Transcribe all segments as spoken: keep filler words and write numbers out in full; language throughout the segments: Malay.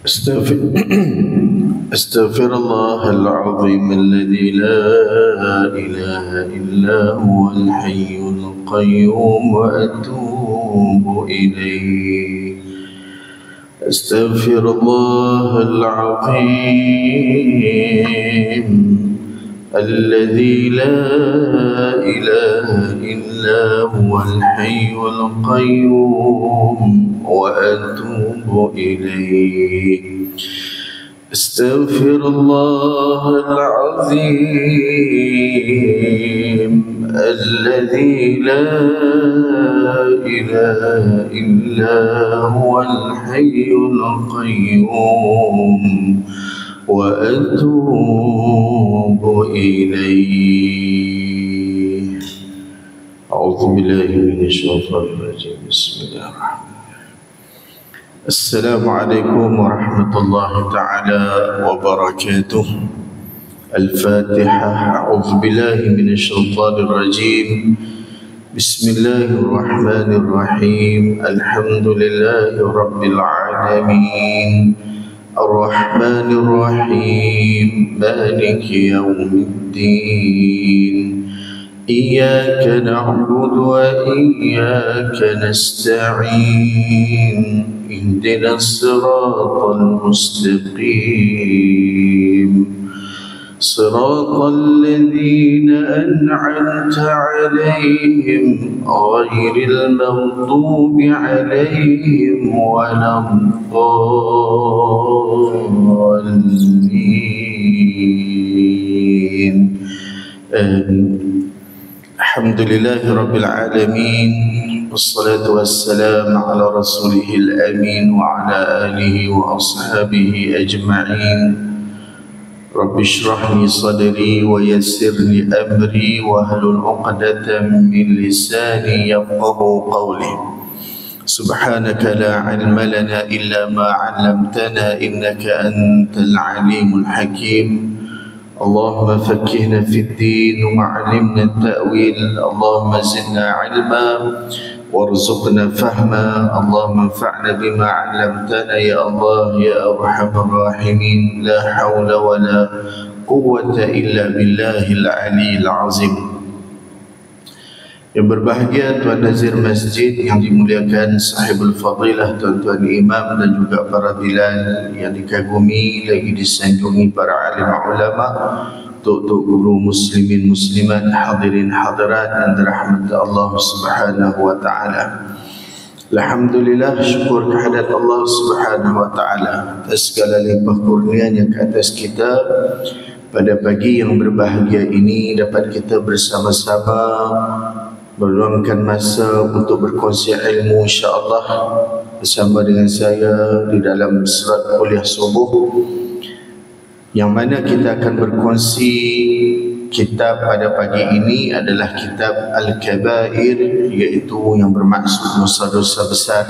استغفر استغفر الله العظيم الذي لا إله إلا هو الحي القيوم وأتوب إليه. استغفر الله العظيم الذي لا إله إلا هو الحي القيوم وأتوب إليه. استغفر الله العظيم الذي لا إله إلا هو الحي القيوم وأتوب إليه. أعوذ بالله من الشيطان الرجيم. بسم الله الرحمن الرحيم. السلام عليكم ورحمة الله تعالى وبركاته. الفاتحة. أعوذ بالله من الشيطان الرجيم. بسم الله الرحمن الرحيم. الحمد لله رب العالمين الرحمن الرحيم مالك يوم الدين. إياك نعبد وإياك نستعين. اهدنا الصراط المستقيم صراط الذين أنعمت عليهم غير المغضوب عليهم ولا الضالين. آمين. الحمد لله رب العالمين والصلاة والسلام على رسوله الأمين وعلى آله وأصحابه أجمعين. رب اشرح لي صدري ويسر لي أمري واحلل عقدة من لساني يفقهوا قولي. سبحانك لا علم لنا إلا ما علمتنا إنك أنت العليم الحكيم. اللهم فقهنا في الدين وعلمنا التأويل. اللهم زدنا علما وارزقنا فهما. اللهم انفعنا بما علمتنا يا الله يا أرحم الراحمين. لا حول ولا قوة إلا بالله العلي العظيم. Yang berbahagia Tuan Nazir Masjid, yang dimuliakan sahibul fadilah tuan-tuan imam dan juga para bilal yang dikagumi lagi disanjungi para alim ulama, tok-tok guru muslimin muslimat, hadirin hadirat yang dirahmati Allah Subhanahu wa taala. Alhamdulillah, syukur kehadirat Allah Subhanahu wa taala atas segala limpah kurnianya ke atas kita. Pada pagi yang berbahagia ini dapat kita bersama-sama meluangkan masa untuk berkongsi ilmu insya-Allah bersama dengan saya di dalam surat kuliah subuh, yang mana kita akan berkongsi kitab pada pagi ini adalah kitab Al-Kabair, iaitu yang bermaksud dosa-dosa besar,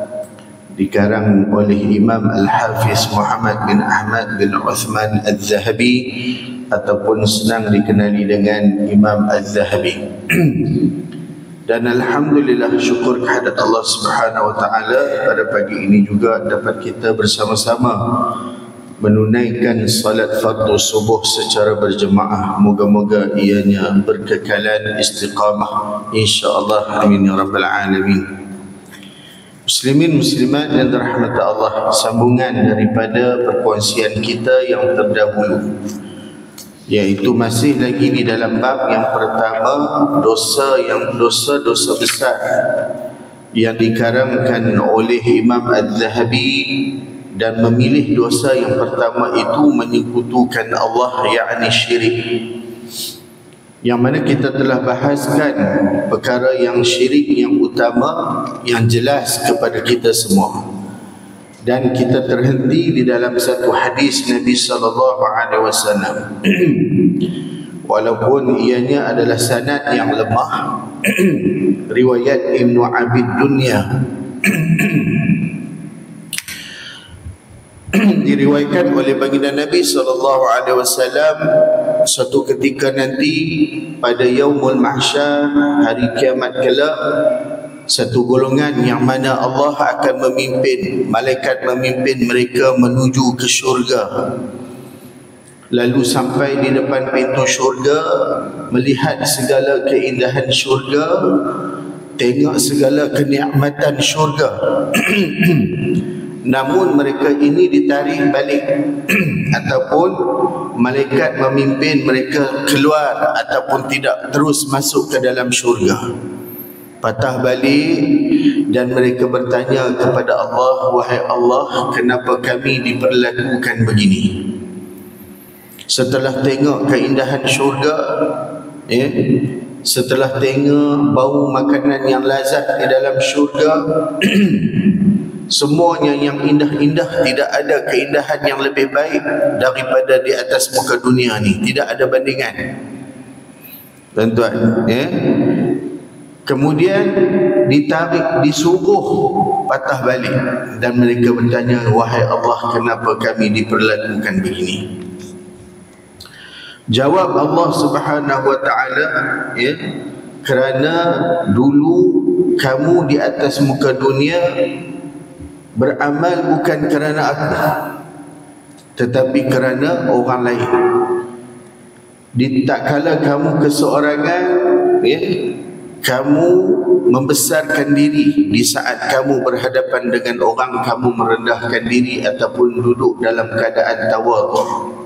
dikarang oleh Imam Al-Hafiz Muhammad bin Ahmad bin Uthman Al-Zahabi, ataupun senang dikenali dengan Imam Al-Zahabi. Dan alhamdulillah, syukur kehadirat Allah Subhanahu wa taala, pada pagi ini juga dapat kita bersama-sama menunaikan salat fardu subuh secara berjemaah. Moga-moga ianya berkekalan istiqamah insya-Allah. Amin ya rabbal alamin. Muslimin muslimat yang dirahmati Allah, sambungan daripada perkongsian kita yang terdahulu, iaitu masih lagi di dalam bab yang pertama, dosa yang dosa-dosa besar yang dikaramkan oleh Imam Az-Zahabi, dan memilih dosa yang pertama itu menyekutukan Allah, yakni syirik. Yang mana kita telah bahaskan perkara yang syirik yang utama yang jelas kepada kita semua. Dan kita terhenti di dalam satu hadis Nabi sallallahu alaihi wasallam. Walaupun ianya adalah sanad yang lemah, riwayat Ibnu Abid Dunya, diriwayatkan oleh baginda Nabi sallallahu alaihi wasallam, suatu ketika nanti pada yaumul mahsyar, hari kiamat kelak, satu golongan yang mana Allah akan memimpin, malaikat memimpin mereka menuju ke syurga. Lalu sampai di depan pintu syurga, melihat segala keindahan syurga, tengok segala kenikmatan syurga. Namun mereka ini ditarik balik ataupun malaikat memimpin mereka keluar ataupun tidak terus masuk ke dalam syurga. Patah balik dan mereka bertanya kepada Allah, wahai Allah, kenapa kami diperlakukan begini? Setelah tengok keindahan syurga, ya, setelah tengok bau makanan yang lazat di dalam syurga, semuanya yang indah-indah, tidak ada keindahan yang lebih baik daripada di atas muka dunia ni, tidak ada bandingan, tuan-tuan, ya. Kemudian ditarik, disuruh patah balik dan mereka bertanya, wahai Allah, kenapa kami diperlakukan begini? Jawab Allah Subhanahu wa taala, ya, kerana dulu kamu di atas muka dunia beramal bukan kerana aku, tetapi kerana orang lain. Di tak kala kamu keseorangan, ya, kamu membesarkan diri. Di saat kamu berhadapan dengan orang, kamu merendahkan diri ataupun duduk dalam keadaan tawadhu.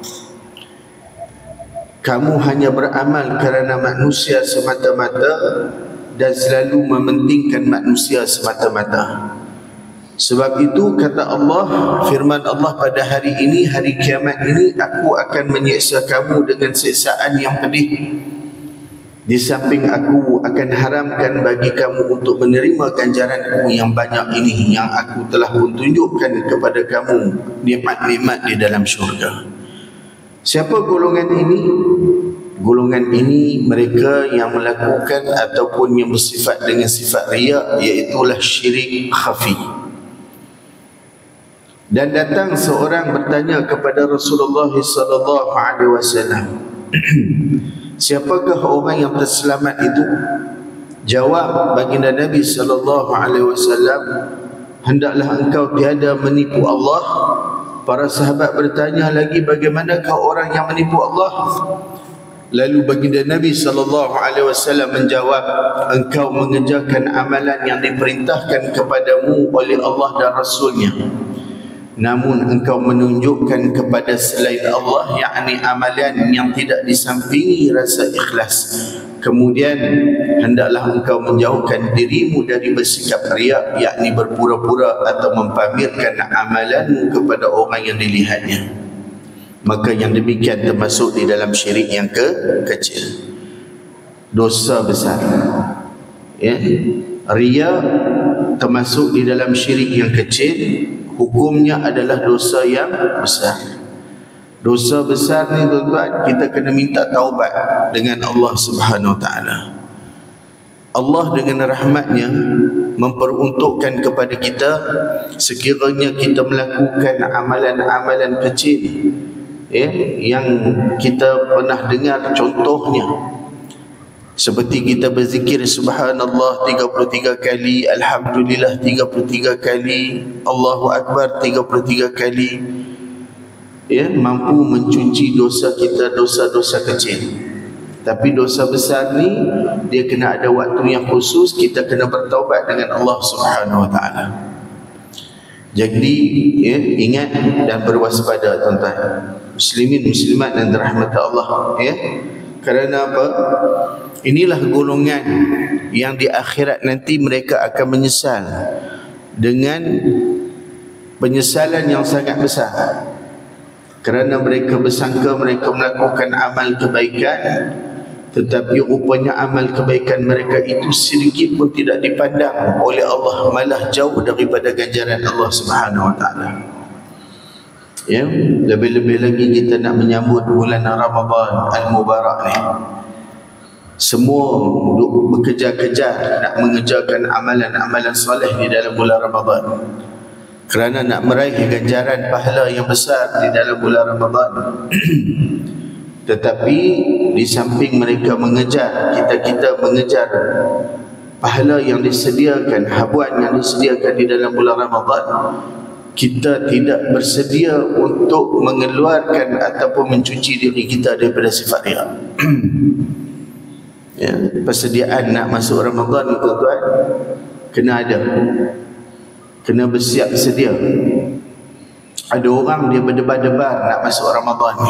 Kamu hanya beramal kerana manusia semata-mata dan selalu mementingkan manusia semata-mata. Sebab itu kata Allah, firman Allah pada hari ini, hari kiamat ini, aku akan menyiksa kamu dengan siksaan yang pedih. Di samping aku akan haramkan bagi kamu untuk menerima ganjaranku yang banyak ini, yang aku telah pun tunjukkan kepada kamu nikmat-nikmat di dalam syurga. Siapa golongan ini? Golongan ini mereka yang melakukan ataupun yang bersifat dengan sifat riya, iaitulah syirik khafi. Dan datang seorang bertanya kepada Rasulullah sallallahu alaihi wasallam, siapakah orang yang terselamat itu? Jawab baginda Nabi sallallahu alaihi wasallam, hendaklah engkau tiada menipu Allah. Para sahabat bertanya lagi, bagaimanakah orang yang menipu Allah? Lalu baginda Nabi sallallahu alaihi wasallam menjawab, engkau mengerjakan amalan yang diperintahkan kepadamu oleh Allah dan Rasulnya, namun engkau menunjukkan kepada selain Allah, yakni amalan yang tidak disampingi rasa ikhlas. Kemudian hendaklah engkau menjauhkan dirimu dari bersikap riya, yakni berpura-pura atau mempamerkan amalanmu kepada orang yang dilihatnya. Maka yang demikian termasuk di dalam syirik yang ke kecil, dosa besar, ya. Riya termasuk di dalam syirik yang kecil, hukumnya adalah dosa yang besar. Dosa besar ni tuan-tuan, kita kena minta taubat dengan Allah Subhanahu Wa Taala. Allah dengan rahmatnya memperuntukkan kepada kita, sekiranya kita melakukan amalan-amalan kecil, ya, yang kita pernah dengar contohnya, seperti kita berzikir subhanallah tiga puluh tiga kali, alhamdulillah tiga puluh tiga kali, Allahu Akbar tiga puluh tiga kali, ya, mampu mencuci dosa kita, dosa-dosa kecil. Tapi dosa besar ni dia kena ada waktu yang khusus, kita kena bertaubat dengan Allah Subhanahu Wa Taala. Jadi, ya, ingat dan berwaspada tuan-tuan, muslimin muslimat dan dirahmati Allah, ya. Kerana apa? Inilah golongan yang di akhirat nanti mereka akan menyesal dengan penyesalan yang sangat besar. Kerana mereka bersangka mereka melakukan amal kebaikan, tetapi rupanya amal kebaikan mereka itu sedikit pun tidak dipandang oleh Allah, malah jauh daripada ganjaran Allah Subhanahu Wa Taala. Ya, lebih-lebih lagi kita nak menyambut bulan Ramadan Al-Mubarak ni. Semua duk bekerja-kejar nak mengerjakan amalan-amalan soleh di dalam bulan Ramadan, kerana nak meraih ganjaran pahala yang besar di dalam bulan Ramadan. Tetapi di samping mereka mengejar, kita-kita mengejar pahala yang disediakan, habuan yang disediakan di dalam bulan Ramadan, kita tidak bersedia untuk mengeluarkan ataupun mencuci diri kita daripada sifat riya. Ya, persediaan nak masuk Ramadan ni tuan-tuan kena ada, kena bersiap sedia. Ada orang dia berdebar-debar nak masuk Ramadan ni,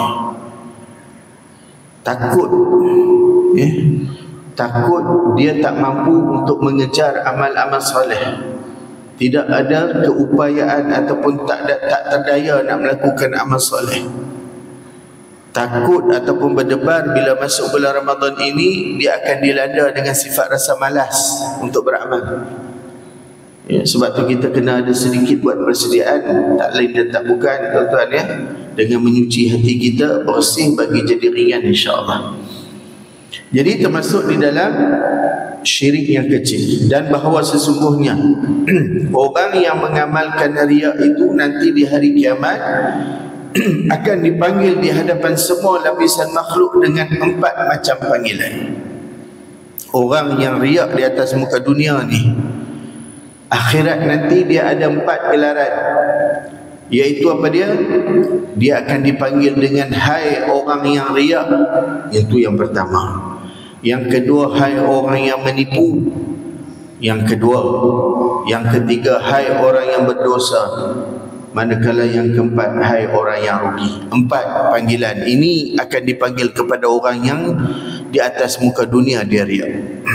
takut, ya, takut dia tak mampu untuk mengejar amal-amal soleh, tidak ada keupayaan ataupun tak ada, tak terdaya nak melakukan amal soleh. Takut ataupun berdebar bila masuk bulan Ramadan ini dia akan dilanda dengan sifat rasa malas untuk beramal. Ya, sebab tu kita kena ada sedikit buat persediaan, tak lain dan tak bukan tuan-tuan ya, dengan menyuci hati kita bersih bagi jadi ringan insya-Allah. Jadi termasuk di dalam syirik yang kecil, dan bahawa sesungguhnya orang yang mengamalkan riya itu nanti di hari kiamat akan dipanggil di hadapan semua lapisan makhluk dengan empat macam panggilan. Orang yang riak di atas muka dunia ni, akhirat nanti dia ada empat gelaran, iaitu apa dia? Dia akan dipanggil dengan hai orang yang riak, itu yang pertama. Yang kedua, hai orang yang menipu. Yang kedua, yang ketiga, hai orang yang berdosa. Manakala yang keempat, hai orang yang rugi. Empat panggilan ini akan dipanggil kepada orang yang di atas muka dunia dia riak.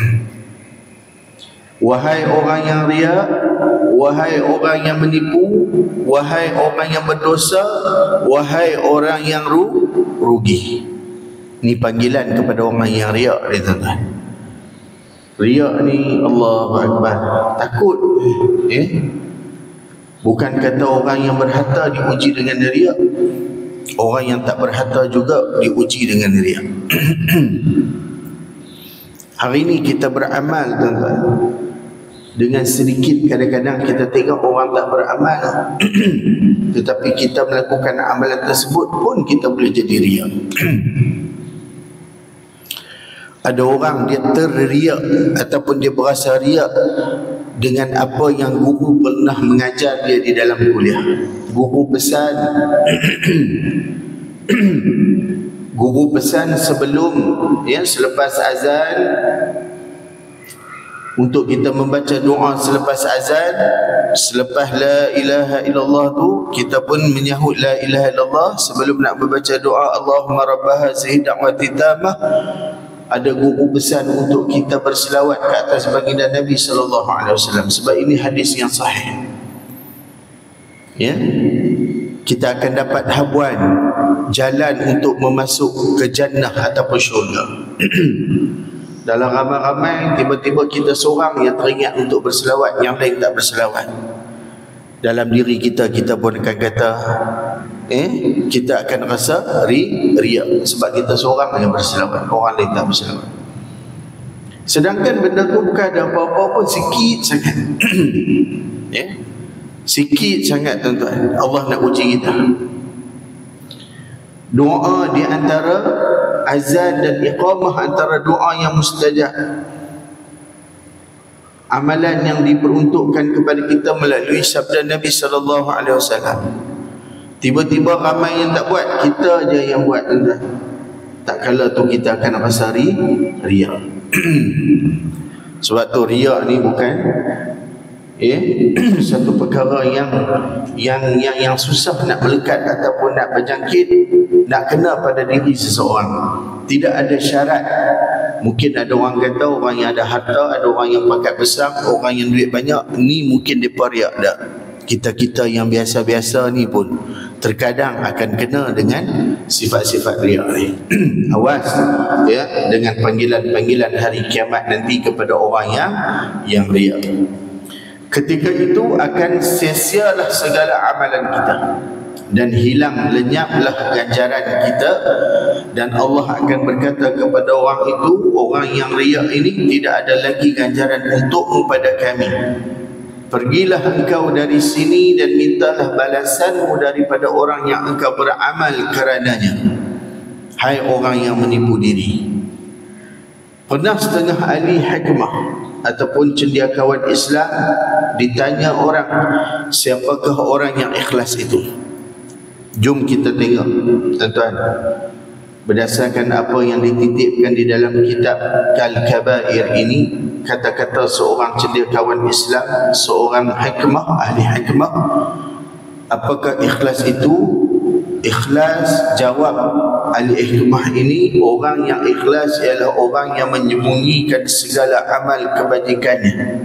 Wahai orang yang riak, wahai orang yang menipu, wahai orang yang berdosa, wahai orang yang ru rugi. Ini panggilan kepada orang yang riak dia tuan-tuan. Riak ni Allahu Akbar, takut eh bukan kata orang yang berharta diuji dengan riak, orang yang tak berharta juga diuji dengan riak. Hari ini kita beramal tuan-tuan, dengan sedikit kadang-kadang kita tengok orang tak beramal tetapi kita melakukan amalan tersebut pun kita boleh jadi riak. Ada orang dia terriak ataupun dia berasa riak dengan apa yang guru pernah mengajar dia di dalam kuliah. Guru pesan guru pesan sebelum ya selepas azan untuk kita membaca doa selepas azan, selepas la ilaha illallah tu kita pun menyahut la ilaha illallah. Sebelum nak membaca doa Allahumma rabbaha hadhihi da'wati tammah, ada guru pesan untuk kita berselawat ke atas baginda Nabi sallallahu alaihi wasallam, sebab ini hadis yang sahih. Ya, kita akan dapat habuan jalan untuk memasuk ke jannah ataupun syurga. Dalam ramai-ramai tiba-tiba kita seorang yang teringat untuk berselawat, yang lain tak berselawat. Dalam diri kita kita pun akan kata eh kita akan rasa ri riak sebab kita seorang yang berselawat, orang lain tak berselawat. Sedangkan benda tu bukan ada apa-apa pun, sikit sangat. Ya, sikit sangat tuan-tuan. Allah nak uji kita. Doa di antara azan dan iqamah antara doa yang mustajab. Amalan yang diperuntukkan kepada kita melalui sabda Nabi sallallahu alaihi wasallam. Tiba-tiba ramai yang tak buat, kita aja yang buat tuan-tuan. Tak kala tu kita akan rasa ri riak. Sebab tu riak ni bukan eh satu perkara yang yang yang yang susah nak melekat ataupun nak berjangkit, nak kena pada diri seseorang. Tidak ada syarat. Mungkin ada orang kata orang yang ada harta, ada orang yang pangkat besar, orang yang duit banyak, ni mungkin depa riak dak. Kita-kita yang biasa-biasa ni pun terkadang akan kena dengan sifat-sifat riak ni. Awas ya dengan panggilan-panggilan hari kiamat nanti kepada orang yang yang riak. Ketika itu akan sia-sialah segala amalan kita dan hilang lenyaplah ganjaran kita, dan Allah akan berkata kepada orang itu, orang yang riak ini, tidak ada lagi ganjaran untukmu pada kami. Pergilah engkau dari sini dan mintalah balasanmu daripada orang yang engkau beramal karenanya, hai orang yang menipu diri. Pernah setengah ahli hikmah ataupun cendekiawan Islam, ditanya orang, siapakah orang yang ikhlas itu? Jom kita tengok tuan-tuan, berdasarkan apa yang dititipkan di dalam kitab Al-Kabair ini, kata-kata seorang cendekiawan Islam, seorang hikmah, ahli hikmah, apakah ikhlas itu? Ikhlas, jawab ahli hikmah ini, orang yang ikhlas ialah orang yang menyembunyikan segala amal kebajikannya.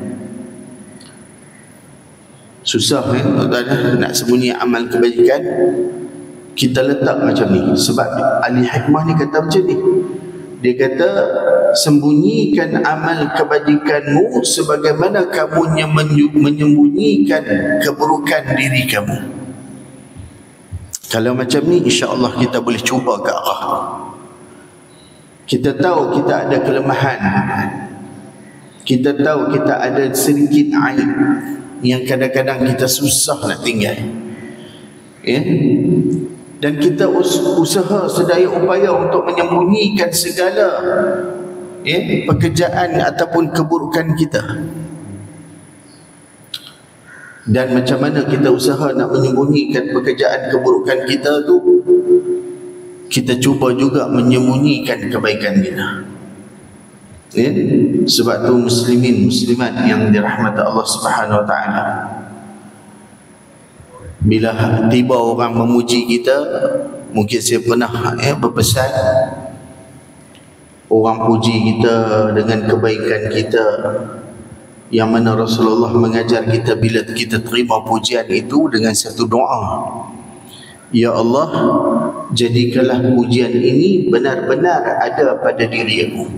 Susah eh, tuan-tuan, nak sembunyi amal kebajikan. Kita letak macam ni, sebab ahli hikmah ni kata macam ni. Dia kata, sembunyikan amal kebajikanmu sebagaimana kamu yang menyembunyikan keburukan diri kamu. Kalau macam ni, insya-Allah kita boleh cuba ke arah tu. Kita tahu kita ada kelemahan, kita tahu kita ada sedikit aib yang kadang-kadang kita susah nak tinggal, ya? Dan kita us- usaha sedaya upaya untuk menyembunyikan segala, ya, pekerjaan ataupun keburukan kita. Dan macam mana kita usaha nak menyembunyikan pekerjaan keburukan kita tu, kita cuba juga menyembunyikan kebaikan kita, ya? Sebab tu muslimin muslimat yang dirahmati Allah Subhanahu Wa Taala, bila tiba orang memuji kita, mungkin saya pernah eh, berpesan, orang puji kita dengan kebaikan kita, yang mana Rasulullah mengajar kita bila kita terima pujian itu dengan satu doa, ya Allah, jadikanlah pujian ini benar-benar ada pada diri aku,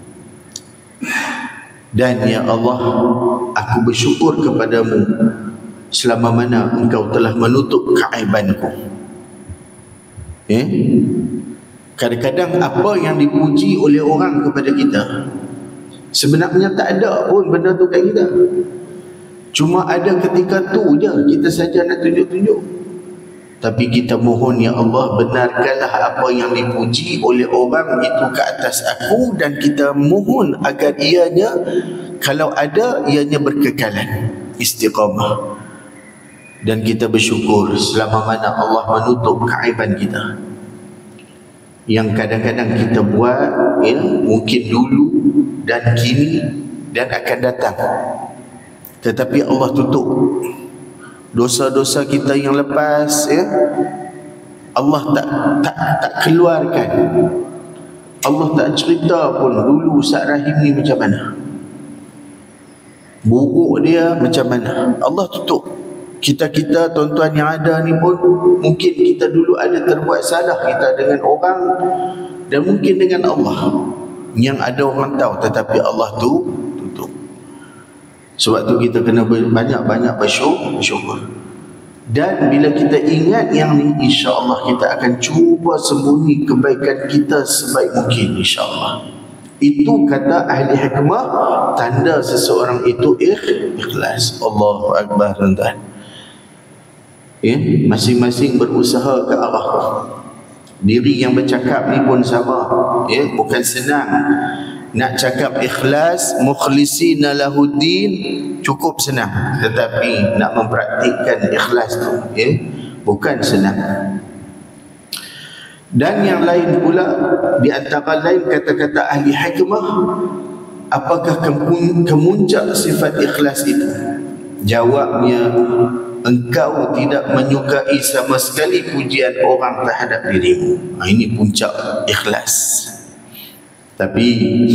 dan ya Allah, aku bersyukur kepadamu selama mana engkau telah menutup keaibanku. Eh? Kadang-kadang apa yang dipuji oleh orang kepada kita, sebenarnya tak ada pun benda tu kat kita. Cuma ada ketika tu je kita saja nak tunjuk-tunjuk. Tapi kita mohon, ya Allah, benarkanlah apa yang dipuji oleh orang itu ke atas aku, dan kita mohon agar ianya, kalau ada, ianya berkekalan, istiqamah. Dan kita bersyukur selama mana Allah menutup keaiban kita, yang kadang-kadang kita buat, ya, mungkin dulu dan kini dan akan datang, tetapi Allah tutup. Dosa-dosa kita yang lepas, ya, Allah tak tak tak keluarkan. Allah tak cerita pun dulu Ustaz Rahim ni macam mana, buruk dia macam mana, Allah tutup. Kita-kita tuan-tuan yang ada ni pun, mungkin kita dulu ada terbuat salah kita dengan orang, dan mungkin dengan Allah, yang ada orang tahu, tetapi Allah tu tutup. Sebab tu kita kena banyak-banyak bersyukur. Dan bila kita ingat yang ni, insya-Allah kita akan cuba sembunyi kebaikan kita sebaik mungkin, insya-Allah. Itu kata ahli hikmah, tanda seseorang itu ikhlas. Allahu Akbar, tuan-tuan. Ya, masing-masing berusaha ke arah tu. Diri yang bercakap ni pun sama, ya, bukan senang. Nak cakap ikhlas, mukhlisina lahuddin, cukup senang, tetapi nak mempraktikkan ikhlas tu, ya, bukan senang. Dan yang lain pula, di antara lain kata-kata ahli hikmah, apakah kemuncak sifat ikhlas itu? Jawabnya, engkau tidak menyukai sama sekali pujian orang terhadap dirimu. Ha, ini puncak ikhlas. Tapi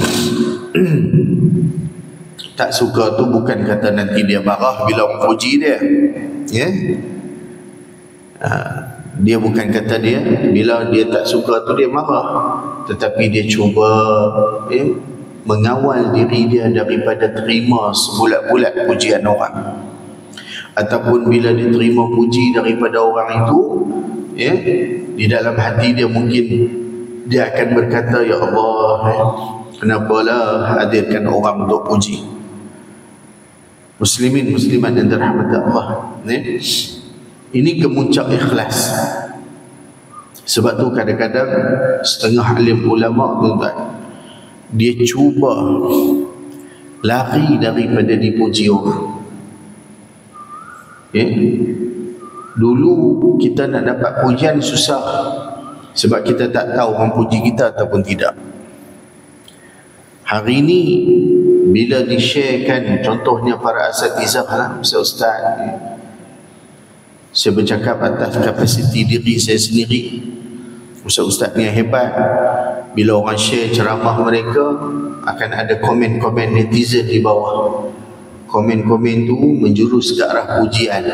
tak suka tu bukan kata nanti dia marah bila orang puji dia, ya, ha, dia bukan kata dia bila dia tak suka tu dia marah, tetapi dia cuba, ya, mengawal diri dia daripada terima sebulat-bulat pujian orang. Ataupun bila diterima puji daripada orang itu, ya, di dalam hati dia mungkin dia akan berkata, ya Allah, eh, kenapalah hadirkan orang untuk puji. Muslimin muslimat yang dirahmati Allah, eh? Ini kemuncak ikhlas. Sebab tu kadang-kadang setengah alim ulama, tuan-tuan, dia cuba lari daripada dipuji orang. Ya. Dulu kita nak dapat pujian susah, sebab kita tak tahu orang puji kita ataupun tidak. Hari ini bila di-sharekan, contohnya para asatizah lah, ustaz-ustaz, saya bercakap atas kapasiti diri saya sendiri. Ustaz-ustaz ni yang hebat, bila orang share ceramah mereka, akan ada komen-komen netizen di bawah. Komen-komen tu menjurus ke arah pujian.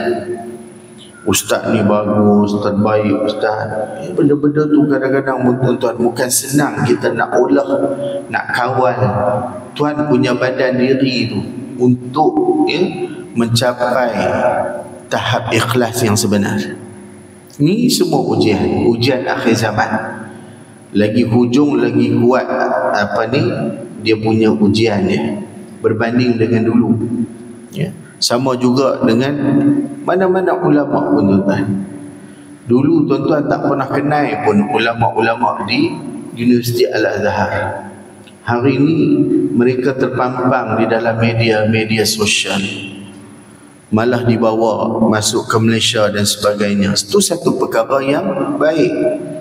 Ustaz ni bagus, terbaik ustaz. Eh, benda-benda tu kadang-kadang tuan-tuan bukan senang kita nak olah, nak kawal tuan punya badan diri tu untuk ya, mencapai tahap ikhlas yang sebenar. Ni semua ujian, ujian akhir zaman. Lagi hujung lagi kuat apa ni dia punya ujian dia berbanding dengan dulu. Ya. Sama juga dengan mana-mana ulama pun tuan-tuan. Dulu tuan-tuan tak pernah kenal pun ulama-ulama di Universiti Al-Azhar. Hari ini mereka terpampang di dalam media-media sosial, malah dibawa masuk ke Malaysia dan sebagainya. Itu satu perkara yang baik.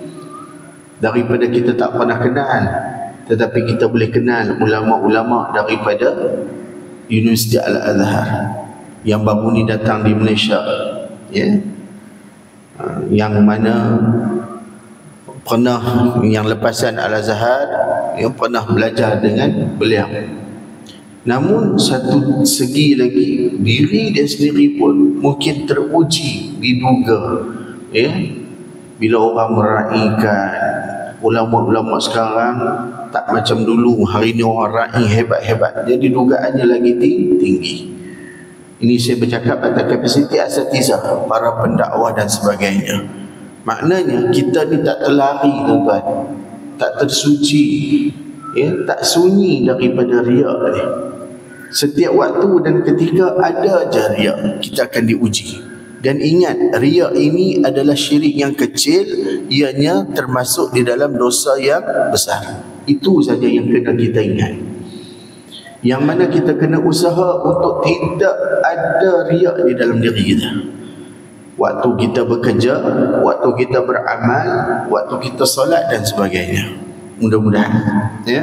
Daripada kita tak pernah kenal, tetapi kita boleh kenal ulama-ulama daripada Universiti Al-Azhar yang baru ni datang di Malaysia, ya, yang mana pernah, yang lepasan Al-Azhar, yang pernah belajar dengan beliau. Namun satu segi lagi, diri dia sendiri pun mungkin teruji, diduga, ya, bila orang meraihkan ulama-ulama sekarang tak macam dulu. Hari ni orang raih hebat-hebat, jadi dugaannya lagi tinggi. Ini saya bercakap atas kapasiti asatizah, para pendakwah dan sebagainya. Maknanya kita ni tak terlari tuan-tuan, tak tersuci, ya, tak sunyi daripada riak ni. Setiap waktu dan ketika ada aja riak, kita akan diuji. Dan ingat, riak ini adalah syirik yang kecil, ianya termasuk di dalam dosa yang besar. Itu saja yang kena kita ingat. Yang mana kita kena usaha untuk tidak ada riak di dalam diri kita. Waktu kita bekerja, waktu kita beramal, waktu kita solat dan sebagainya. Mudah-mudahan, ya.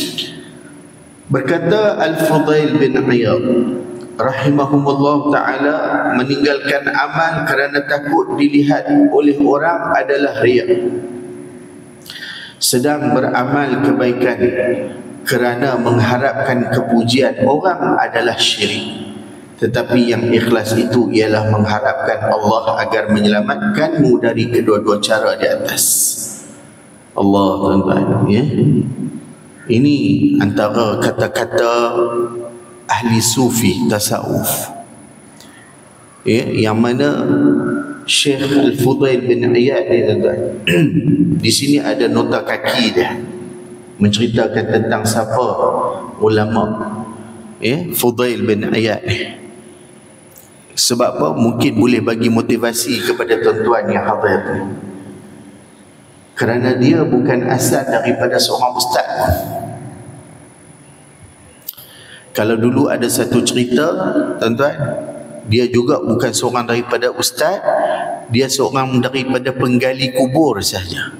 Berkata Al-Fudail bin Iyad rahimahumullah ta'ala, meninggalkan amal kerana takut dilihat oleh orang adalah riak. Sedang beramal kebaikan kerana mengharapkan kepujian orang adalah syirik. Tetapi yang ikhlas itu ialah mengharapkan Allah agar menyelamatkanmu dari kedua-dua cara di atas. Allah, tuan-tuan, ya. Ini antara kata-kata ahli sufi tasawuf, ya, yang mana Syekh Al-Fudail bin Iyad ni tuan-tuan, di sini ada nota kaki dia menceritakan tentang siapa ulama, ya, Fudail bin Iyad ni. Sebab apa? Mungkin boleh bagi motivasi kepada tuan-tuan yang hadir ni. Kerana dia bukan asal daripada seorang ustaz. Kalau dulu ada satu cerita tuan-tuan, dia juga bukan seorang daripada ustaz, dia seorang daripada penggali kubur saja.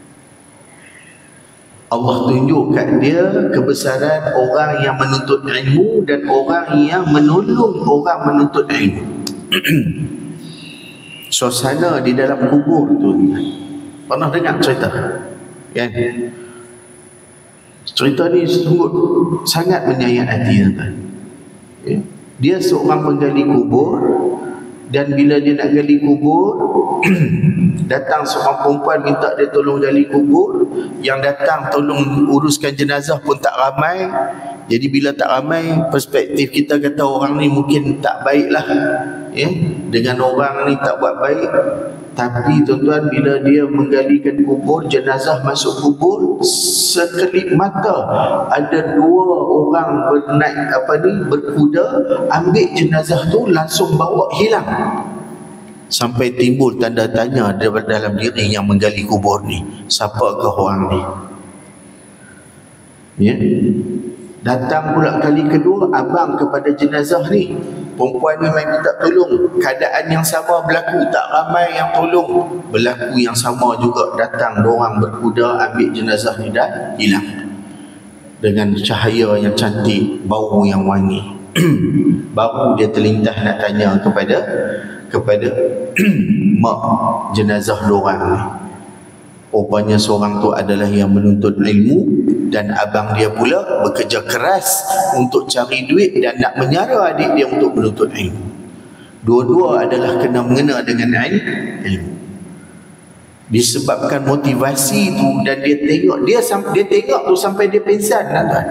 Allah tunjuk kat dia kebesaran orang yang menuntut ilmu dan orang yang menolong orang menuntut ilmu. Suasana di dalam kubur tu, pernah dengar cerita, kan? Cerita ni sungguh sangat menyayat hati, tuan-tuan. Ya? Dia seorang penggali kubur, dan bila dia nak gali kubur, datang seorang perempuan minta dia tolong gali kubur. Yang datang tolong uruskan jenazah pun tak ramai. Jadi bila tak ramai, perspektif kita kata orang ni mungkin tak baik lah, ya? Dengan orang ni tak buat baik. Tapi tuan-tuan, bila dia menggalikan kubur, jenazah masuk kubur, sekelip mata ada dua orang bernaik apa ni berkuda, ambil jenazah tu langsung bawa hilang. Sampai timbul tanda tanya dalam diri yang menggali kubur ni, siapakah orang ni? Ya. Datang pula kali kedua, abang kepada jenazah ni, perempuan ni main minta tolong. Keadaan yang sama berlaku, tak ramai yang tolong. Berlaku yang sama juga, datang dorang berkuda ambil jenazah ni dan hilang. Dengan cahaya yang cantik, bau yang wangi. Baru dia terlintas nak tanya kepada kepada mak jenazah dorang ni. Rupanya seorang tu adalah yang menuntut ilmu, dan abang dia pula bekerja keras untuk cari duit dan nak menyara adik dia untuk menuntut ilmu. Dua-dua adalah kena mengena dengan ilmu. Disebabkan motivasi tu, dan dia tengok dia dia tengok tu sampai dia pingsan, tuan.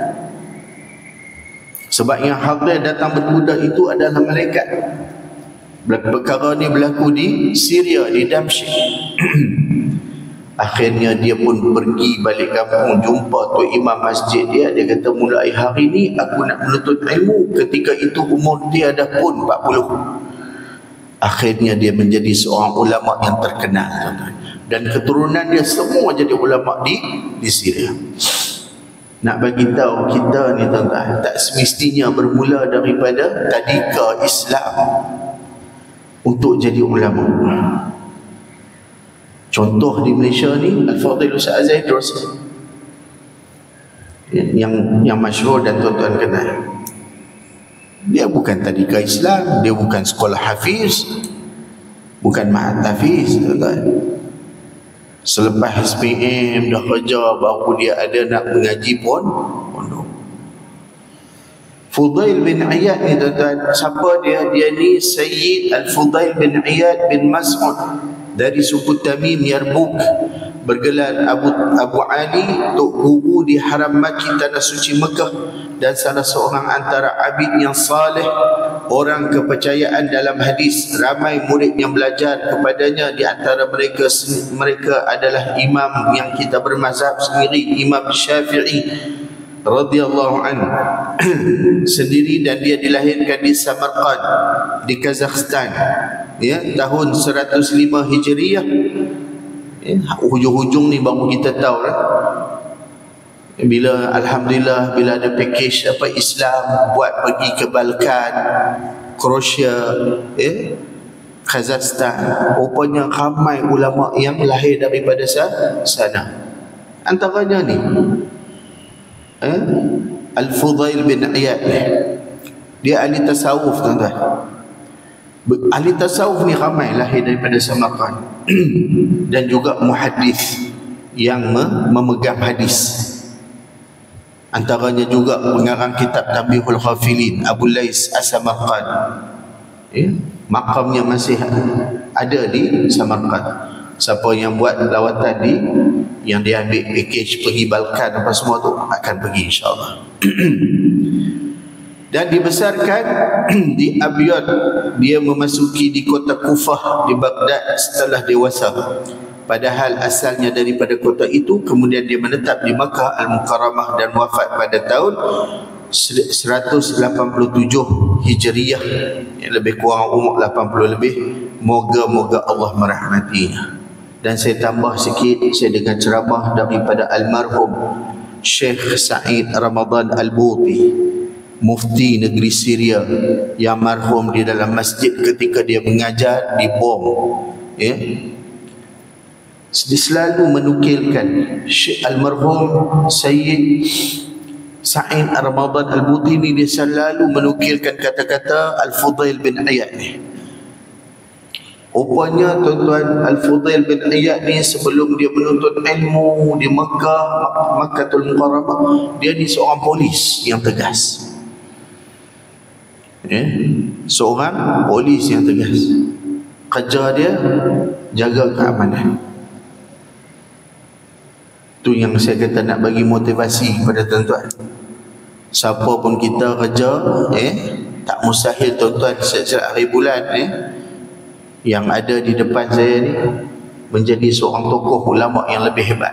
Sebab yang hadir datang berkuda itu adalah malaikat. Perkara ni berlaku di Syria, di Damsyik. Akhirnya dia pun pergi balik kampung, jumpa tu imam masjid dia. Dia kata, mulai hari ni aku nak menuntut ilmu. Ketika itu umur dia dah pun empat puluh. Akhirnya dia menjadi seorang ulama yang terkenal, dan keturunan dia semua jadi ulama di di Syria. Nak bagi tahu kita ni, tuan-tuan, tak semestinya bermula daripada tadika Islam untuk jadi ulama. Contoh di Malaysia ni, Al-Fadhil Ustaz Zaid Rosli, yang yang masyhur dan tuan-tuan kenal. Dia bukan tadika Islam, dia bukan sekolah hafiz, bukan ma'had tahfiz, tuan-tuan. Selepas S P M dah kerja, baru dia ada nak mengaji pun pondok. Fudail bin Iyad ni, tuan-tuan, siapa dia? Dia ni Sayyid Al-Fudail bin Iyad bin Mas'ud dari suku Tamim Yarbuk, bergelar Abu Abu Ali, tok guru di Haram Makki, tanah suci Mekah, dan salah seorang antara abid yang saleh, orang kepercayaan dalam hadis. Ramai murid yang belajar kepadanya, di antara mereka mereka adalah imam yang kita bermazhab sendiri, Imam Syafi'i radhiyallahu anhu sendiri, dan dia dilahirkan di Samarkand di Kazakhstan, ya, tahun seratus lima Hijriah. Ya, hujung-hujung ni baru kita tahu lah. Bila alhamdulillah, bila ada package apa Islam buat pergi ke Balkan, Croatia, ya, Kazakhstan, rupanya ramai ulama yang lahir daripada sana. Antaranya ni eh, Al-Fudail bin Iyad, dia ahli tasawuf, tuan-tuan. Ahli tasawuf ni ramai lahir daripada Samarkand dan juga muhaddis yang memegang hadis. Antaranya juga pengarang kitab Tanbihul Ghafilin, Abu Lais As-Samarkand. Ya, makamnya masih ada di Samarkand. Siapa yang buat lawatan di, yang dia ambil package pergi Balkan apa semua tu, akan pergi insyaAllah. Dan dibesarkan di Abyad. Dia memasuki di kota Kufah di Baghdad setelah dewasa, padahal asalnya daripada kota itu. Kemudian dia menetap di Makkah Al-Mukarramah dan wafat pada tahun seratus lapan puluh tujuh Hijriah, yang lebih kurang umur lapan puluh lebih. Moga-moga Allah merahmatinya. Dan saya tambah sikit, saya dengar ceramah daripada almarhum Syekh Sa'id Ramadan Al-Buti, mufti negeri Syria, yang marhum di dalam masjid ketika dia mengajar di bom. Ya, dia selalu menukilkan, Syekh almarhum Sayyid Sa'id Ramadan Al-Buti ni, dia selalu menukilkan kata-kata Al-Fudail bin Iyad ni. Rupanya, tuan-tuan, Al-Fudail bin Iyad ni sebelum dia menuntut ilmu di Mekah, Makkatul Mukarramah, dia ni seorang polis yang tegas. Ya, seorang polis yang tegas. Kerja dia jaga keamanan. Tu yang saya kata nak bagi motivasi kepada tuan-tuan. Siapa pun kita kerja, eh, tak mustahil, tuan-tuan, setiap hari bulan, eh, yang ada di depan saya ni menjadi seorang tokoh ulama yang lebih hebat.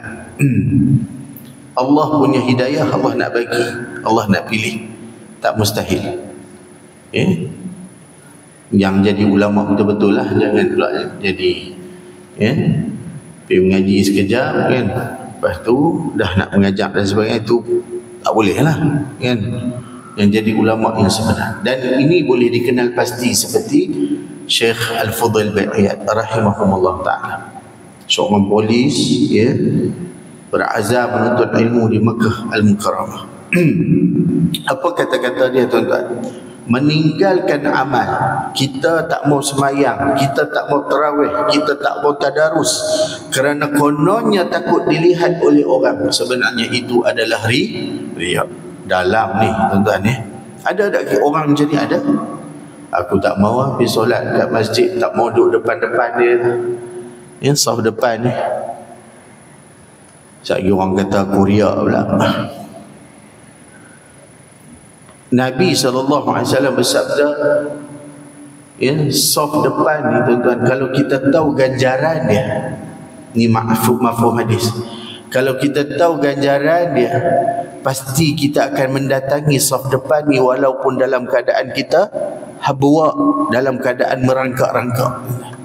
Allah punya hidayah, Allah nak bagi, Allah nak pilih, tak mustahil. Eh? Yang jadi ulama betul-betul lah, jangan pula jadi eh? pergi mengaji sekejap kan, lepas tu dah nak mengajar dan sebagainya, itu tak boleh lah kan, yang jadi ulama yang sebenar. Dan ini boleh dikenal pasti seperti Syekh Al-Fudail bin Iyad rahimahumullah ta'ala, seorang polis ya, berazam menuntut ilmu di Mekah Al-Mukarramah. Apa kata-kata dia tuan-tuan? Meninggalkan amal. Kita tak mau semayang, kita tak mau tarawih, kita tak mau tadarus kerana kononnya takut dilihat oleh orang. Sebenarnya itu adalah ri, riak. Dalam ni tuan-tuan ni, ada tak orang macam ni? Ada. Aku tak mau lah pergi solat kat masjid, tak mau duduk depan-depan dia, yang saf depan ni. Sekali orang kata aku riak pula. Nabi sallallahu alaihi wasallam bersabda, ya, saf depan ni tuan-tuan, kalau kita tahu ganjaran dia, ni mafhum mafhum hadis, kalau kita tahu ganjaran dia, pasti kita akan mendatangi saf depan ni walaupun dalam keadaan kita habwa, dalam keadaan merangkak-rangkak.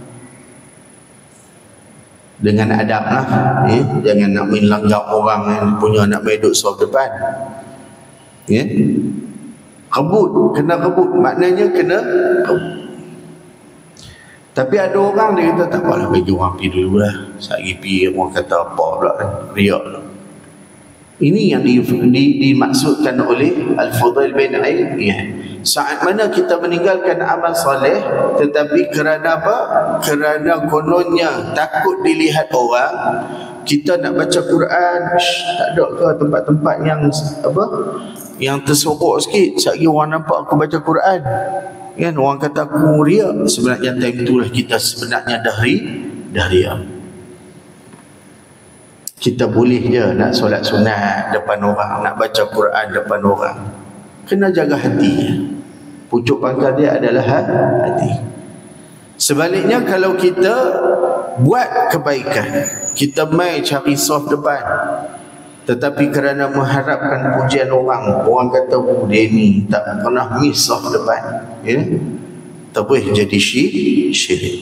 Dengan adab lah, eh? Jangan nak main langgar orang yang punya nak main duduk saf depan. Ya, kebut, kena kebut, maknanya kena kebut. Tapi ada orang dia kata tak apalah, bagi orang pergi dulu lah, sekali pergi orang kata apa pula kan, riak. Ini yang di, di, dimaksudkan oleh Al-Fudail bin Iyad. Saat mana kita meninggalkan amal soleh, tetapi kerana apa? Kerana kononnya takut dilihat orang, kita nak baca Quran, shh, tak ada ke tempat-tempat yang apa, yang tersorok sikit, sekali orang nampak aku baca Quran kan, orang kata aku riak. Sebenarnya time itulah kita sebenarnya dah ri, dah riak. Kita boleh je nak solat sunat depan orang, nak baca Quran depan orang, kena jaga hati. Pucuk pangkal dia adalah hati. Sebaliknya kalau kita buat kebaikan, kita mai cari saf depan, tetapi kerana mengharapkan pujian orang, orang kata oh, dia ni tak pernah miss saf depan, ya, tak boleh jadi syirik.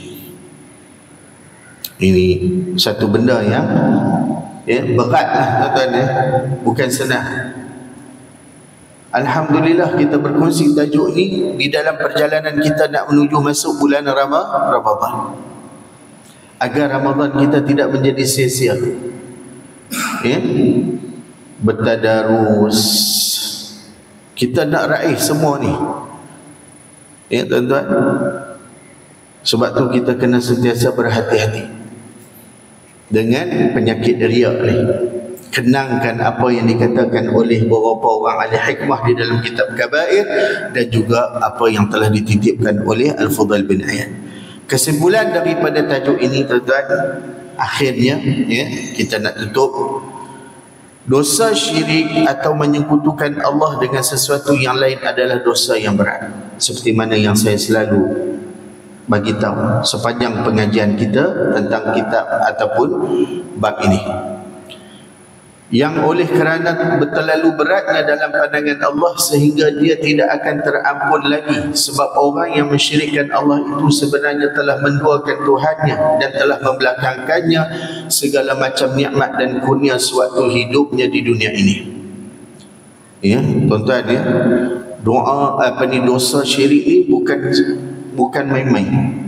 Ini satu benda yang ya, berat lah tuan-tuan ya, bukan senang. Alhamdulillah kita berkongsi tajuk ni di dalam perjalanan kita nak menuju masuk bulan Ramadan, agar Ramadan kita tidak menjadi sia-sia. Ya, bertadarus, kita nak raih semua ni, ya tuan-tuan. Sebab tu kita kena sentiasa berhati-hati dengan penyakit riak ni. Kenangkan apa yang dikatakan oleh beberapa orang ahli hikmah di dalam kitab Kabair, dan juga apa yang telah dititipkan oleh Al-Fudail bin Iyad. Kesimpulan daripada tajuk ini tuan-tuan, akhirnya ya, kita nak tutup, dosa syirik atau menyekutukan Allah dengan sesuatu yang lain adalah dosa yang berat. Seperti mana yang saya selalu bagi tahu sepanjang pengajian kita tentang kitab ataupun bab ini, yang oleh kerana terlalu beratnya dalam pandangan Allah sehingga dia tidak akan terampun lagi. Sebab orang yang mensyirikkan Allah itu sebenarnya telah menduakan Tuhannya dan telah membelakangkannya segala macam nikmat dan kurnia suatu hidupnya di dunia ini. Ya, tuan-tuan ya, doa apa ni, dosa syirik ni bukan bukan main-main.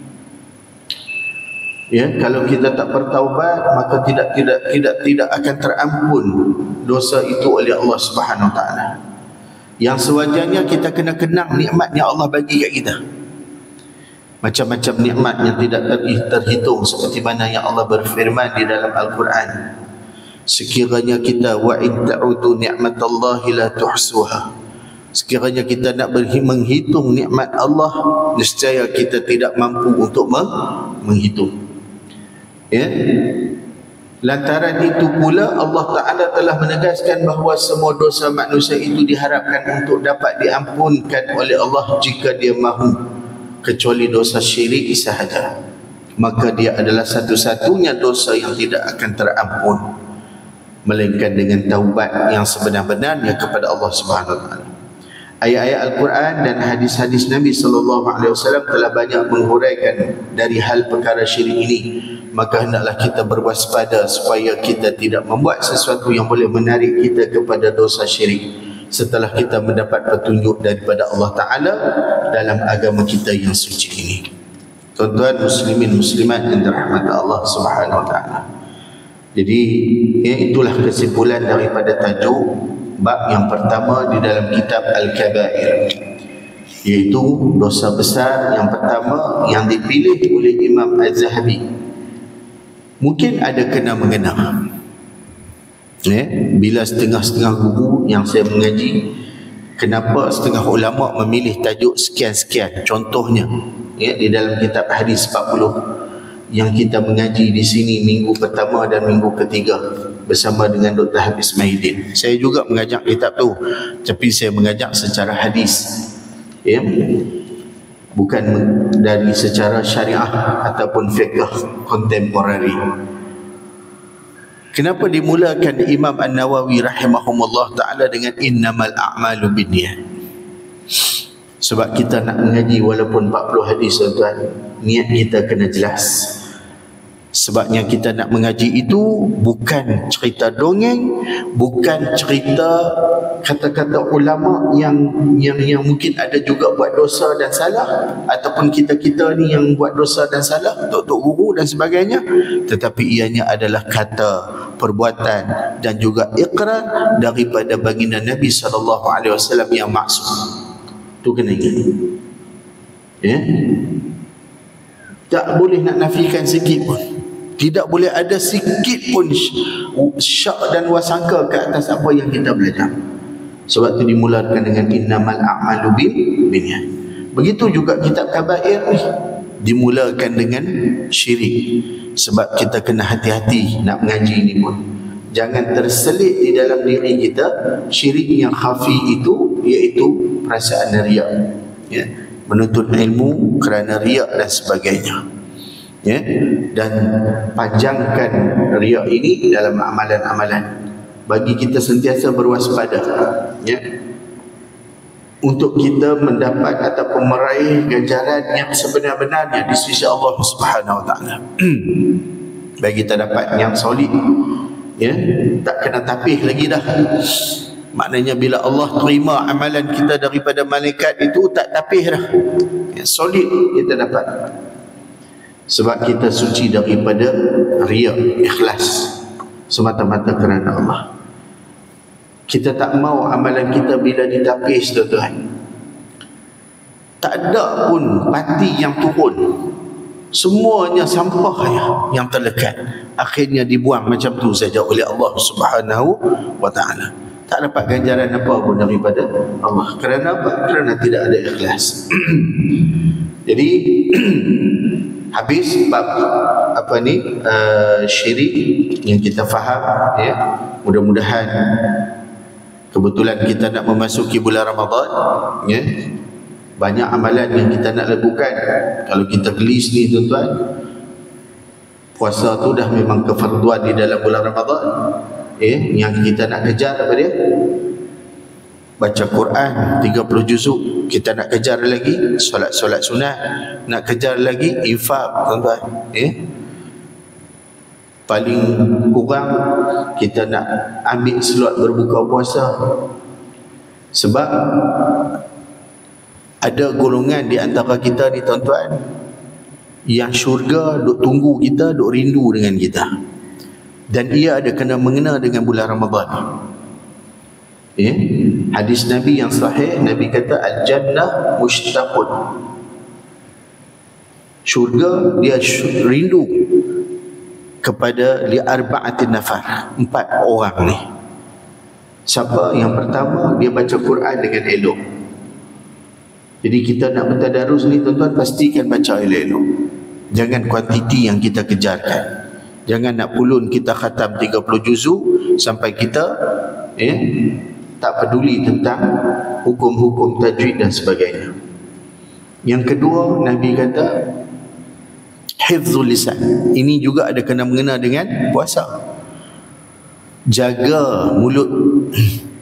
Ya, kalau kita tak bertaubat, maka tidak tidak tidak tidak akan terampun dosa itu oleh Allah Subhanahu Wa Taala. Yang sewajarnya kita kena kenang nikmat yang Allah bagi kat kita. Macam-macam nikmat yang tidak terhitung, seperti mana yang Allah berfirman di dalam Al-Quran. Sekiranya kita wa in ta'udu ni'matallahi la tuhsuha. Sekiranya kita nak menghitung nikmat Allah, nescaya kita tidak mampu untuk menghitung. Ya, lantaran itu pula Allah Ta'ala telah menegaskan bahawa semua dosa manusia itu diharapkan untuk dapat diampunkan oleh Allah jika dia mahu, kecuali dosa syirik sahaja. Maka dia adalah satu-satunya dosa yang tidak akan terampun, melainkan dengan taubat yang sebenar-benarnya kepada Allah Subhanahu Wa Taala. Ayat-ayat Al-Quran dan hadis-hadis Nabi sallallahu alaihi wasallam telah banyak menghuraikan dari hal perkara syirik ini. Maka hendaklah kita berwaspada supaya kita tidak membuat sesuatu yang boleh menarik kita kepada dosa syirik setelah kita mendapat petunjuk daripada Allah Ta'ala dalam agama kita yang suci ini. Tuan-tuan muslimin muslimat yang dirahmati Allah Subhanahu Wa Ta'ala. Jadi ya, itulah kesimpulan daripada tajuk bab yang pertama di dalam kitab Al-Kabair, iaitu dosa besar yang pertama yang dipilih oleh Imam Az-Zahabi. Mungkin ada kena mengena, ya, bila setengah-setengah guru yang saya mengaji, kenapa setengah ulama memilih tajuk sekian-sekian. Contohnya ya, di dalam kitab Hadis empat puluh yang kita mengaji di sini minggu pertama dan minggu ketiga bersama dengan Doktor Hafiz Mahidin. Saya juga mengajak kitab tu, tapi saya mengajak secara hadis, ya, bukan dari secara syariah ataupun fiqh kontemporari. Kenapa dimulakan Imam An-Nawawi rahimahumullah ta'ala dengan innamal a'malu binniyat? Sebab kita nak mengaji walaupun empat puluh hadis, tuan-tuan, niat kita kena jelas. Sebabnya kita nak mengaji itu bukan cerita dongeng, bukan cerita kata-kata ulama yang yang yang mungkin ada juga buat dosa dan salah, ataupun kita-kita ni yang buat dosa dan salah, tok-tok guru dan sebagainya, tetapi ianya adalah kata, perbuatan dan juga ikrar daripada baginda Nabi sallallahu alaihi wasallam yang maksum. Tu kena ingat. Ya. Tak boleh nak nafikan sikit pun. Tidak boleh ada sikit pun syak dan wasangka ke atas apa yang kita belajar. Sebab itu dimulakan dengan innamal a'malu binniyat. Begitu juga kitab Kabair ni dimulakan dengan syirik. Sebab kita kena hati-hati nak mengaji ni pun. Jangan terselit di dalam diri kita syirik yang khafi itu, iaitu perasaan riak, ya, menuntut ilmu kerana riak dan sebagainya, ya, dan panjangkan riak ini dalam amalan-amalan. Bagi kita sentiasa berwaspada, ya, untuk kita mendapat ataupun meraih ganjaran yang sebenar-benarnya di sisi Allah Subhanahu Wa Taala. Bagi kita dapat yang solid, ya, tak kena tapih lagi dah. Maknanya bila Allah terima amalan kita daripada malaikat itu, tak tapih dah, ya, solid kita dapat. Sebab kita suci daripada riya, ikhlas semata-mata kerana Allah. Kita tak mau amalan kita bila ditapis, tuan-tuan, tak ada pun pati yang turun, semuanya sampah yang terlekat, akhirnya dibuang macam tu saja oleh Allah Subhanahu Wa Taala. Tak dapat ganjaran apa pun daripada Allah. Kerana apa? Kerana tidak ada ikhlas. Jadi habis bab apa ni, uh, syirik yang kita faham, ya. Mudah-mudahan kebetulan kita nak memasuki bulan Ramadan, ya. Banyak amalan yang kita nak lakukan. Kalau kita gelis ni, tuan-tuan, puasa tu dah memang kefarduan di dalam bulan Ramadan, ya. Yang kita nak kejar apa dia? Baca Quran tiga puluh juzuk, kita nak kejar lagi solat-solat sunat, nak kejar lagi infak, tuan-tuan, ya. Paling kurang kita nak ambil slot berbuka puasa. Sebab ada golongan di antara kita ni, tuan-tuan, yang syurga duk tunggu kita, duk rindu dengan kita, dan ia ada kena mengena dengan bulan Ramadan, ya. Hadis Nabi yang sahih, Nabi kata al-jannah mushtaqun, syurga dia rindu kepada li arba'atin nafar, empat orang ni. Siapa? Yang pertama, dia baca Quran dengan elok. Jadi kita nak bertadarus ni, tuan-tuan, pastikan baca elok-elok. Jangan kuantiti yang kita kejarkan. Jangan nak pulun kita khatam tiga puluh juzuk sampai kita, ya, tak peduli tentang hukum-hukum tajwid dan sebagainya. Yang kedua, Nabi kata hifzul lisan. Ini juga ada kena mengena dengan puasa. Jaga mulut.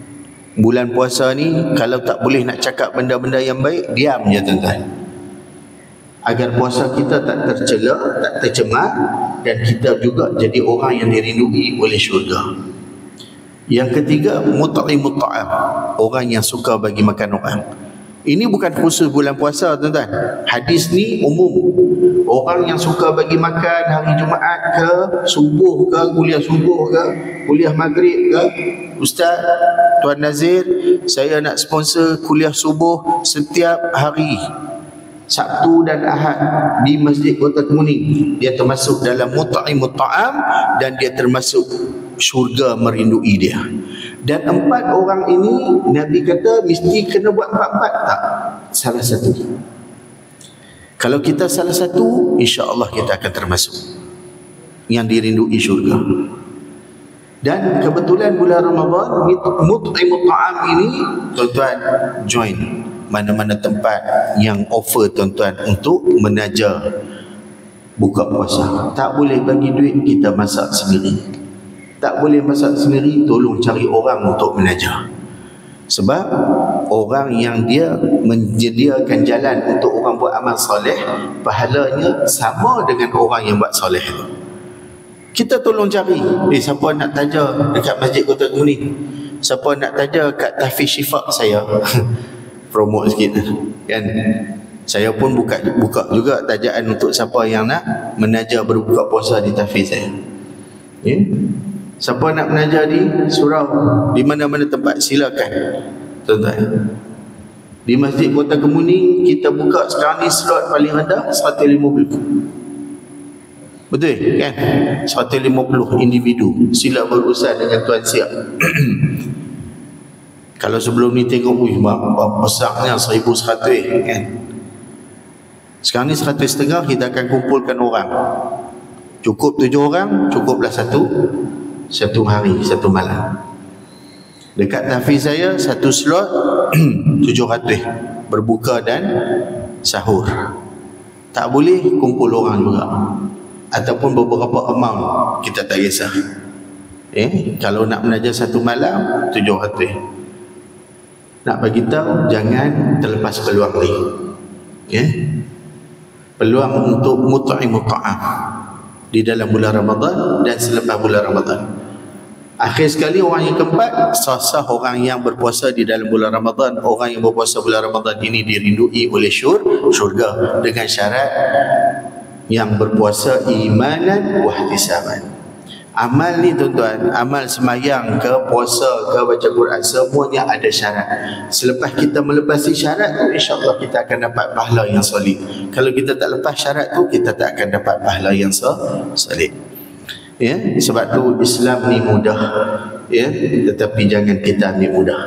Bulan puasa ni kalau tak boleh nak cakap benda-benda yang baik, diam je tuan-tuan, agar puasa kita tak tercela, tak tercemar, dan kita juga jadi orang yang dirindui oleh syurga. Yang ketiga, mut'imut ta'am, orang yang suka bagi makan orang. Ini bukan khusus bulan puasa tuan-tuan. Hadis ni umum. Orang yang suka bagi makan hari Jumaat ke, subuh ke, kuliah subuh ke, kuliah maghrib ke. Ustaz, Tuan Nazir, saya nak sponsor kuliah subuh setiap hari Sabtu dan Ahad di Masjid Kota Kemuning. Dia termasuk dalam mut'imut ta'am dan dia termasuk syurga merindui dia. Dan empat orang ini Nabi kata mesti kena buat empat-empat, tak? Salah satu. Kalau kita salah satu, insya-Allah kita akan termasuk yang dirindui syurga. Dan kebetulan bulan Ramadan, mut'imut ta'am ini, tuan-tuan join mana-mana tempat yang offer tuan-tuan untuk menaja buka puasa. Tak boleh bagi duit, kita masak sendiri. Tak boleh masak sendiri, tolong cari orang untuk menaja. Sebab orang yang dia menyediakan jalan untuk orang buat amal soleh, pahalanya sama dengan orang yang buat soleh. Kita tolong cari, eh siapa nak taja dekat Masjid Kota Kemuning, siapa nak taja kat Tahfiz Syifa saya promote sikit kan. Saya pun buka buka juga tajaan untuk siapa yang nak menaja berbuka puasa di tahfiz saya. Ya. Siapa nak menaja di surau, di mana-mana tempat, silakan tuan-tuan. Di Masjid Kota Kemuning kita buka sekarang ni slot paling rendah seratus lima puluh. Betul kan? seratus lima puluh individu. Sila berurusan dengan Tuan Siap. Kalau sebelum ni tengok, wih, besarnya seribu seratus kan. Sekarang ni seratus setengah, kita akan kumpulkan orang. Cukup tujuh orang, cukuplah satu satu hari, satu malam. Dekat tahfiz saya satu slot tujuh ratus berbuka dan sahur. Tak boleh kumpul orang juga, ataupun beberapa amount, kita tak kisah. Eh, kalau nak menaja satu malam tujuh ratus. Nak bagi tahu, jangan terlepas peluang ni. Ya. Peluang untuk mut'imut ta'am di dalam bulan Ramadan dan selepas bulan Ramadan. Akhir sekali, orang yang keempat, sah-sah orang yang berpuasa di dalam bulan Ramadan. Orang yang berpuasa bulan Ramadan ini dirindui oleh syur, syurga dengan syarat yang berpuasa imanan wa ihtisaban. Amal ni tuan-tuan, amal semayang ke, puasa ke, baca Quran, semuanya ada syarat. Selepas kita melepasi syarat tu, insya-Allah kita akan dapat pahala yang solid. Kalau kita tak lepas syarat tu, kita tak akan dapat pahala yang solid. Ya, sebab tu Islam ni mudah, ya, tetapi jangan kita ambil mudah.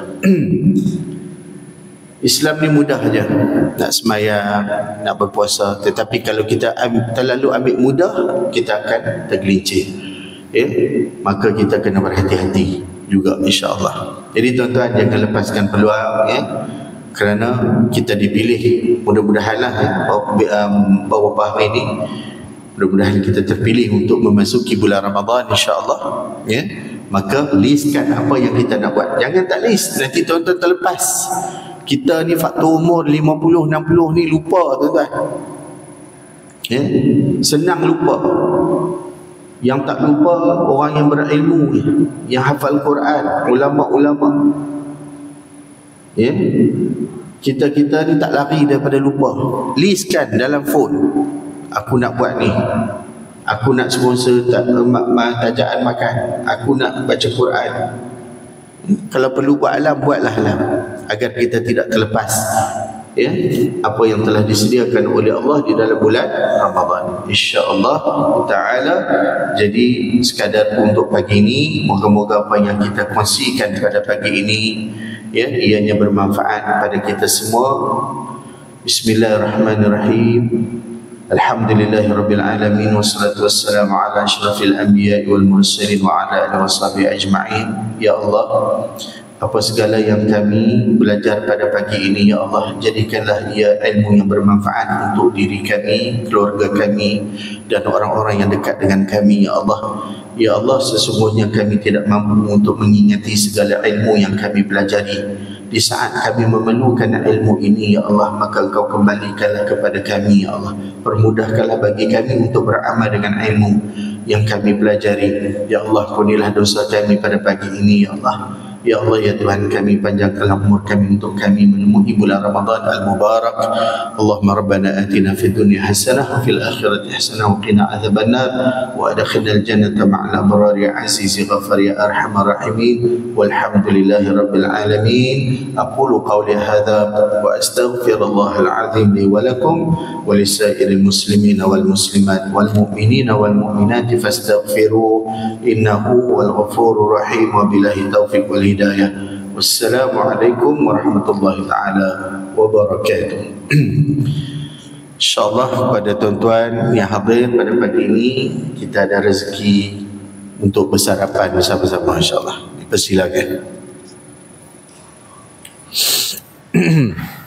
Islam ni mudah aja, nak semayang, nak berpuasa, tetapi kalau kita am, terlalu ambil mudah, kita akan tergelincir. Ya, maka kita kena berhati-hati juga, insya-Allah. Jadi tuan-tuan, jangan lepaskan peluang, ya, kerana kita dipilih. Mudah-mudahanlah ya, um, beberapa hari ini, mudah-mudahan kita terpilih untuk memasuki bulan Ramadan, insya-Allah. Ya, maka listkan apa yang kita nak buat. Jangan tak list, nanti tuan-tuan terlepas. Kita ni faktor umur lima puluh enam puluh ni lupa tuan-tuan. Ya, senang lupa. Yang tak lupa orang yang berilmu, yang hafal Quran, ulama-ulama. Ya, kita-kita ni tak lari daripada lupa. Listkan dalam phone, aku nak buat ni, aku nak sponsor tak, tajaan makan, aku nak baca Quran. Kalau perlu buat alam, buatlah alam, agar kita tidak terlepas, ya, apa yang telah disediakan oleh Allah di dalam bulan Ramadan, insya-Allah taala. Jadi sekadar untuk pagi ini, moga-moga apa yang kita kongsikan pada pagi ini, ya, ianya bermanfaat pada kita semua. Bismillahirrahmanirrahim. Alhamdulillahirabbil alamin, wassalatu wassalamu ala asyrafil anbiya'i wal mursalin wa ala alihi washabihi ajma'in. Ya Allah, apa segala yang kami belajar pada pagi ini, ya Allah, jadikanlah ia ilmu yang bermanfaat untuk diri kami, keluarga kami, dan orang-orang yang dekat dengan kami, ya Allah. Ya Allah, sesungguhnya kami tidak mampu untuk mengingati segala ilmu yang kami pelajari. Di saat kami memerlukan ilmu ini, Ya Allah, maka Engkau kembalikanlah kepada kami, Ya Allah. Permudahkanlah bagi kami untuk beramal dengan ilmu yang kami pelajari. Ya Allah, ampunilah dosa kami pada pagi ini, Ya Allah. Ya Allah, ya Tuhan kami, panjangkanlah umur kami untuk kami menemui bulan Ramadan al-Mubarak. Allahumma rabbana atina fid dunya hasanah wa fil akhirati hasanah wa qina adzabannar wa adkhilnal jannata ma'al abrar ya aziz ya ghaffar ya arhamar rahimin. Walhamdulillahi rabbil alamin. Aqulu qawli hadha wa astaghfirullahal azim li wa lakum wa lisairil muslimin wal muslimat wal mu'minin wal mu'minat fastaghfiruhu innahu huwal ghafurur rahim. Wa billahi taufiq wal hidayah. Wassalamualaikum warahmatullahi taala wabarakatuh. InsyaAllah pada tuan-tuan yang hadir pada pagi ini, kita ada rezeki untuk bersarapan bersama-sama, insyaAllah. Dipersilakan.